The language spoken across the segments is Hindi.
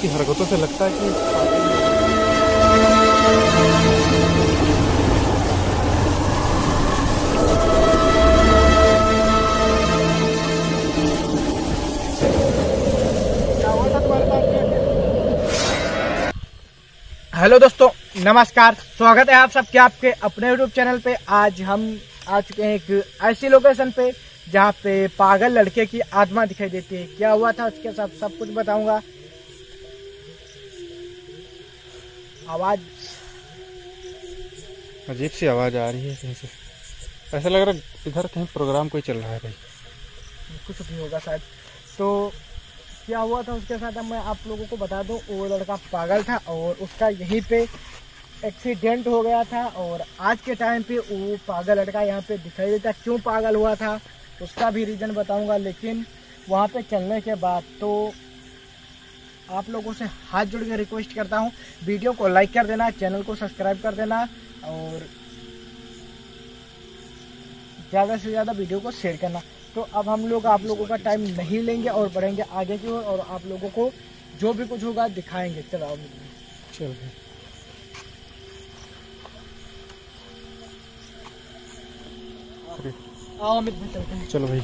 उसकी हरकतों से लगता है कि हेलो दोस्तों, नमस्कार। स्वागत है आप सबके आपके अपने यूट्यूब चैनल पे। आज हम आ चुके हैं एक ऐसी लोकेशन पे जहाँ पे पागल लड़के की आत्मा दिखाई देती है। क्या हुआ था उसके साथ सब कुछ बताऊंगा। आवाज, अजीब सी आवाज आ रही है कहीं से। ऐसा लग रहा है इधर कहीं प्रोग्राम कोई चल रहा है भाई। कुछ भी होगा शायद। तो क्या हुआ था उसके साथ अब मैं आप लोगों को बता दूं। वो लड़का पागल था और उसका यहीं पे एक्सीडेंट हो गया था। और आज के टाइम पे वो पागल लड़का यहाँ पे दिखाई देता। क्यों पागल हुआ था उसका भी रीज़न बताऊंगा। लेकिन वहाँ पे चलने के बाद तो आप लोगों से हाथ जोड़ के रिक्वेस्ट करता हूँ, वीडियो को लाइक कर देना, चैनल को सब्सक्राइब कर देना और ज़्यादा से ज़्यादा वीडियो को शेयर करना। तो अब हम लोग आप लोगों का टाइम नहीं लेंगे और बढ़ेंगे आगे की ओर और आप लोगों को जो भी कुछ होगा दिखाएंगे। चलो आओ चल आओ अमित भाई, चलते हैं। चलो भाई।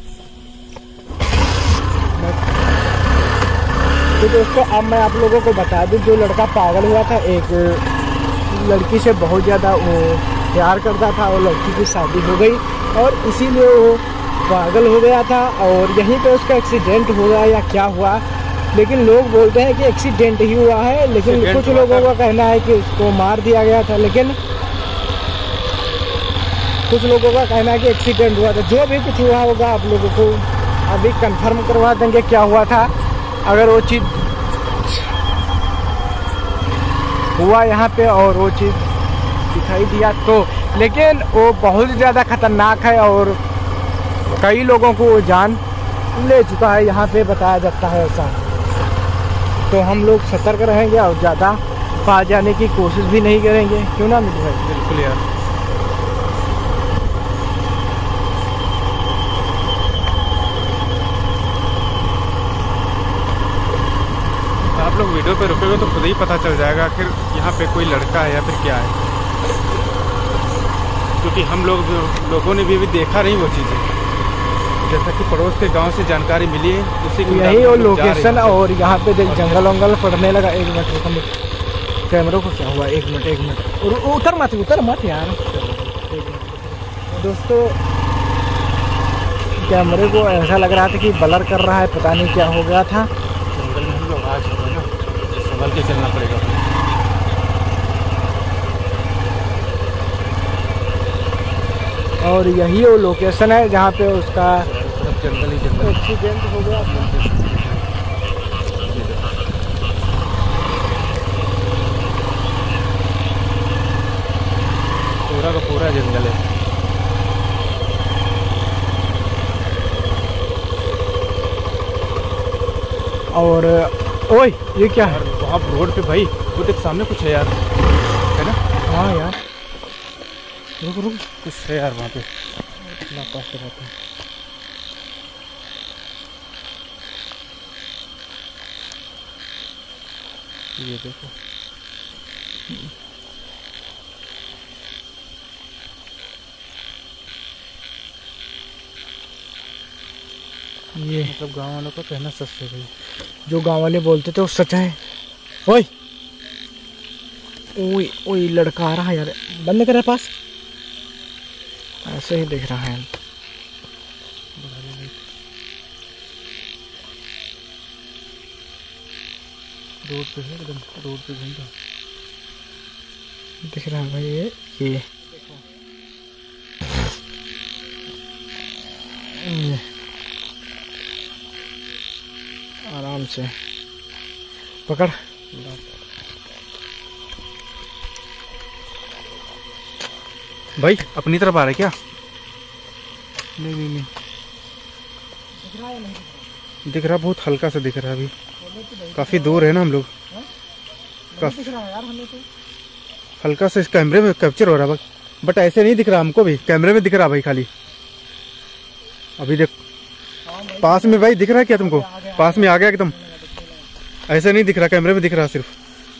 तो दोस्तों अब मैं आप लोगों को बता दूं, जो लड़का पागल हुआ था एक लड़की से बहुत ज़्यादा वो प्यार करता था और लड़की की शादी हो गई और इसीलिए वो पागल हो गया था। और यहीं पे उसका एक्सीडेंट हो गया या क्या हुआ, लेकिन लोग बोलते हैं कि एक्सीडेंट ही हुआ है। लेकिन कुछ लोगों का कहना है कि उसको मार दिया गया था, लेकिन कुछ लोगों का कहना है कि एक्सीडेंट हुआ था। जो भी कुछ हुआ होगा आप लोगों को अभी कंफर्म करवा देंगे क्या हुआ था। अगर वो चीज़ हुआ यहाँ पे और वो चीज़ दिखाई दिया तो, लेकिन वो बहुत ज़्यादा खतरनाक है और कई लोगों को वो जान ले चुका है, यहाँ पे बताया जाता है ऐसा। तो हम लोग सतर्क रहेंगे और ज़्यादा पास जाने की कोशिश भी नहीं करेंगे। क्यों ना मिलू भाई? बिल्कुल यार। आप लोग वीडियो पे रुकोगे तो खुद ही पता चल जाएगा आखिर यहाँ पे कोई लड़का है या फिर क्या है, क्योंकि हम लोगों ने भी देखा नहीं वो चीज़ें। जैसा कि पड़ोस के गांव से जानकारी मिली है उसी की यही वो लोकेशन। और यहाँ पे देख जंगल वंगल पड़ने लगा। एक मिनट कैमरे को क्या हुआ? एक मिनट उतर मत यार। दोस्तों कैमरे को ऐसा लग रहा था कि ब्लर कर रहा है, पता नहीं क्या हो गया था। जंगल में हम लोग आ चुके हैं ना, संभल के चलना पड़ेगा। और यही वो लोकेशन है जहाँ पे उसका जंगल ही जंगल एक्सीडेंट हो गया था। पूरा का पूरा जंगल है। और ओए ये क्या है? वहाँ रोड पे भाई वो देख सामने कुछ है यार, है ना? हाँ यार, रुक कुछ है यार वहाँ पे। इतना पास रहता है। ये देखो, ये मतलब गांव वालों का कहना सच है भाई। जो गांव वाले बोलते थे वो सच है। ओए ओए ओए लड़का आ रहा है यार, बंद कर पास। ऐसे ही दिख रहा है। रोड पे है एकदम, रोड पे घूम रहा दिख रहा है भाई। ये आराम से पकड़। भाई अपनी तरफ आ रहा है क्या? नहीं दिख रहा, बहुत हल्का सा दिख रहा है। अभी काफी दूर है ना हम लोग। दिख रहा है यार हमें तो। हल्का सा इस कैमरे में कैप्चर हो रहा है, बट ऐसे नहीं दिख रहा हमको भी। कैमरे में दिख रहा भाई खाली। अभी देख पास में भाई दिख रहा है क्या तुमको? पास में आ गया एकदम। ऐसे नहीं दिख रहा, कैमरे में दिख रहा सिर्फ।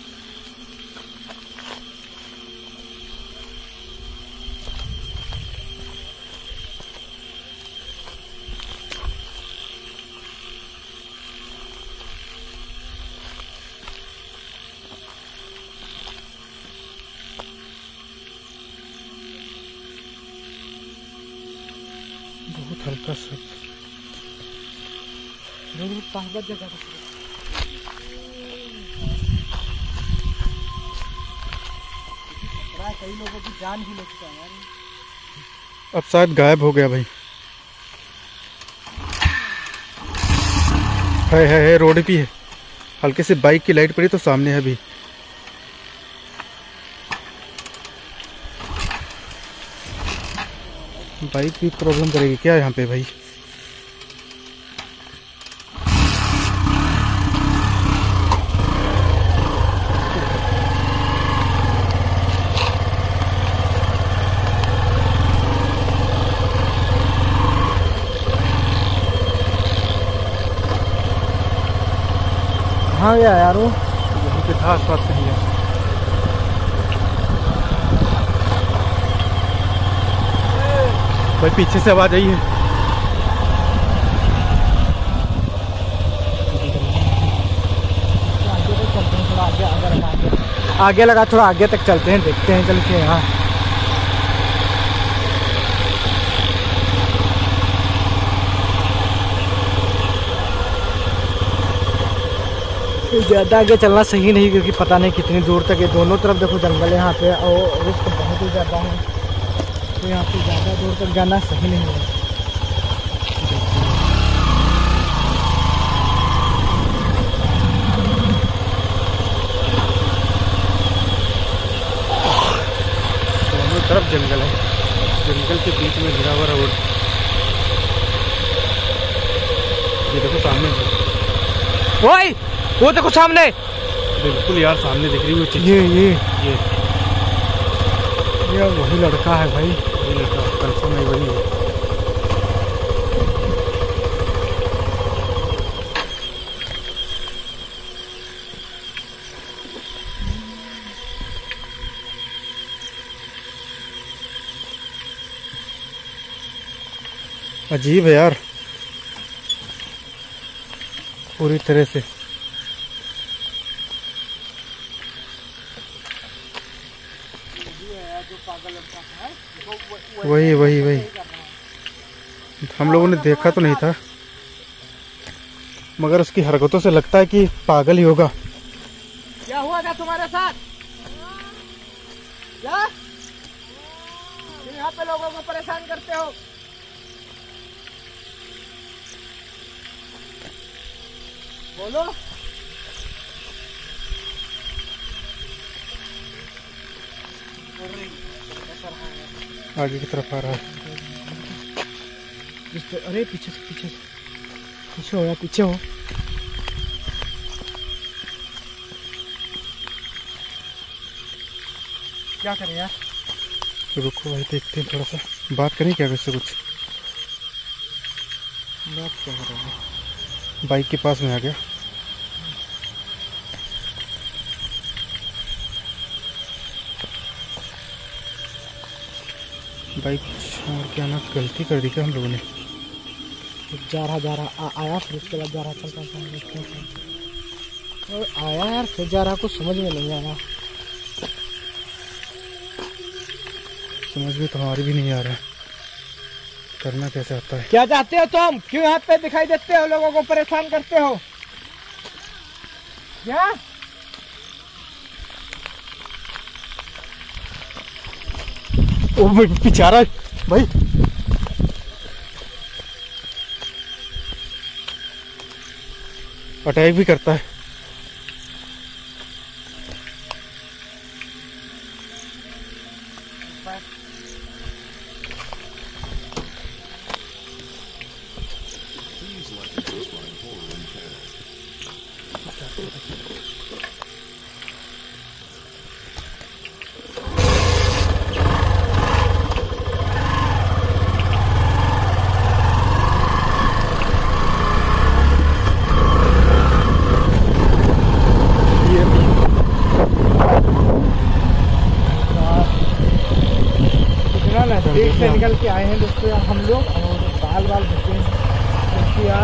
बहुत हल्का सा पागल जगह कई लोगों की जान भी ले चुका है। अब शायद गायब हो गया भाई। है रोड भी है, हल्के से बाइक की लाइट पड़ी तो सामने है अभी। बाइक भी प्रॉब्लम करेगी क्या यहाँ पे भाई? हाँ यार वो यहीं पे था आसपास कहीं है। भाई पीछे से आवाज आई है। आगे लगा, थोड़ा आगे तक चलते हैं, देखते हैं चल के। यहाँ ज़्यादा आगे चलना सही नहीं, क्योंकि पता नहीं कितनी दूर तक है। दोनों तरफ देखो जंगल है यहाँ पे, और रिस्क बहुत ही ज़्यादा है, तो यहाँ पे ज़्यादा दूर तक जाना सही नहीं है। दोनों तरफ जंगल है, जंगल के बीच में घिरा हुआ रोड। ये देखो सामने, ओए वो देखो सामने, बिल्कुल यार सामने दिख रही है वो चीज। ये वही लड़का है भाई, ये लड़का कंफर्म है, वही है। अजीब है यार पूरी तरह से। वही हम लोगों ने देखा तो नहीं था, मगर उसकी हरकतों से लगता है कि पागल ही होगा। क्या हुआ था तुम्हारे साथ? क्या तुम यहाँ पे लोगों को परेशान करते हो? बोलो। आगे की तरफ आ रहा है। अरे पीछे हो या पीछे हो। क्या करें यार? रुको भाई, देखते हैं, थोड़ा सा बात करें क्या इससे। कुछ बात क्या करेंगे? बाइक के पास में आ गया। बाइक छोड़ के आना गलती कर दी क्या हम लोगों ने? जा रहा आया, फिर उसके बाद जा रहा चलता और आया यार, फिर जा रहा, कुछ समझ में नहीं आया। समझ में तो हमारी भी नहीं आ रहा है, करना कैसे आता है। क्या चाहते हो तुम? क्यों यहाँ पे दिखाई देते हो, लोगों को परेशान करते हो? क्या ओ भाई पीछे आ रहा है भाई। अटैक भी करता है। नजदीक से निकल के आए हैं दोस्तों यार हम लोग, और बाल बाल बचे हैं क्योंकि यार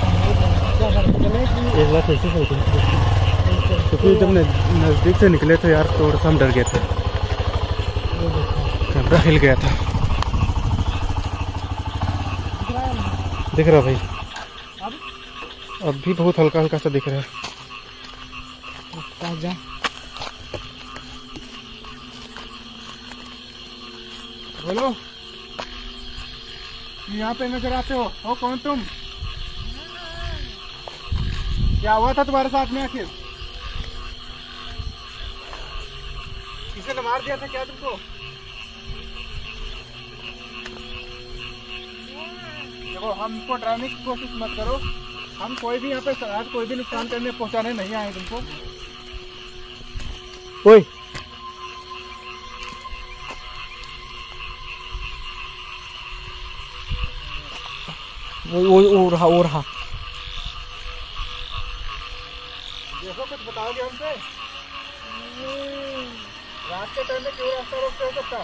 एक बार फिर से क्योंकि जब नज़दीक से निकले तो यार थोड़ा सा हम डर गए थे, कैमरा हिल गया था। दिख रहा भाई, अब भी बहुत हल्का हल्का सा दिख रहा है। जा बोलो, यहाँ पे नजर आते हो कौन तुम? क्या हुआ था तुम्हारे साथ में आखिर? किसी ने मार दिया था क्या तुमको? देखो हमको डराने की कोशिश मत करो, हम कोई भी यहाँ पे आज कोई भी नुकसान करने पहुंचाने नहीं आए तुमको। ओए वो रहा देखो, कुछ बताओगे हमसे? रात के टाइम में क्यों रास्ता रोकते हो सबका?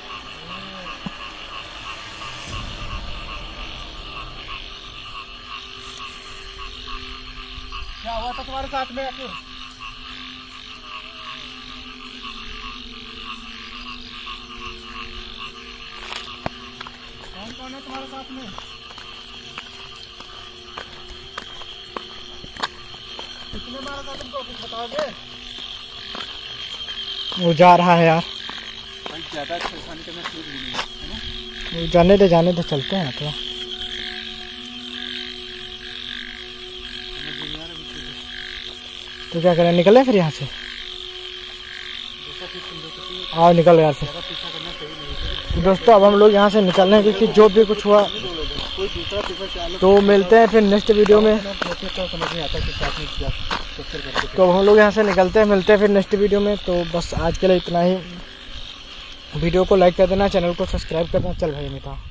क्या हुआ था तुम्हारे साथ में आखिर? कौन कौन है तुम्हारे साथ में? किसने मारा था तुमको, कुछ बताओगे? वो जा रहा है यार, ज्यादा परेशानी करना ठीक नहीं है ना। जाने दे चलते हैं थोड़ा। तो क्या करें, निकले फिर यहाँ से? आओ निकल यार से। तो दोस्तों अब हम लोग यहाँ से निकल रहे हैं क्योंकि जो भी कुछ हुआ तो मिलते हैं फिर नेक्स्ट वीडियो में। तो हम लोग यहाँ से निकलते हैं, मिलते हैं फिर नेक्स्ट वीडियो में। तो बस आज के लिए इतना ही। वीडियो को लाइक कर देना, चैनल को सब्सक्राइब करना। चल भाई मिता।